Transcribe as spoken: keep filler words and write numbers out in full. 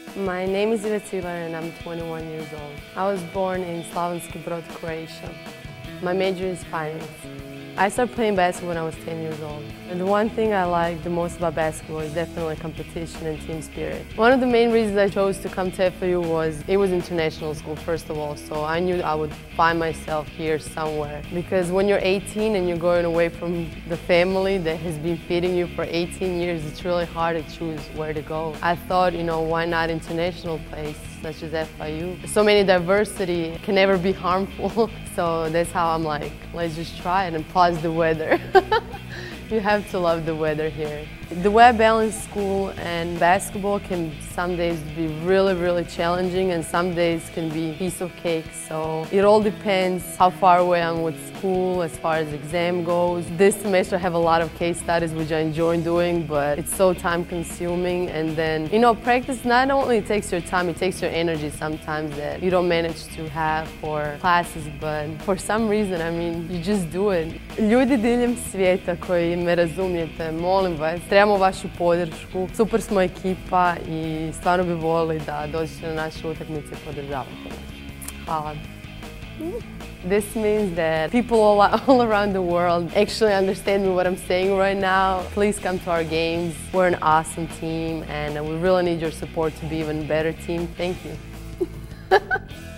My name is Iveta and I'm twenty-one years old. I was born in Slavonski Brod, Croatia. My major is finance. I started playing basketball when I was ten years old. And the one thing I like the most about basketball is definitely competition and team spirit. One of the main reasons I chose to come to F I U was it was international school, first of all, so I knew I would find myself here somewhere. Because when you're eighteen and you're going away from the family that has been feeding you for eighteen years, it's really hard to choose where to go. I thought, you know, why not international place such as F I U? So many diversity can never be harmful. So that's how I'm like, let's just try it, and plus the weather. You have to love the weather here. The way I balance school and basketball can some days be really, really challenging, and some days can be a piece of cake. So it all depends how far away I'm with school as far as exam goes. This semester I have a lot of case studies which I enjoy doing, but it's so time consuming. And then, you know, practice not only takes your time, it takes your energy sometimes that you don't manage to have for classes, but for some reason, I mean, you just do it. Ljudi diljem svijeta koji me razumijete, molim vas, trebamo vašu podršku. Super smo ekipa i stvarno bi volili da dođete na naše utakmice i podržavate nas. Hvala. This means that people all, all around the world actually understand me what I'm saying right now. Please come to our games. We're an awesome team and we really need your support to be even a better team. Thank you.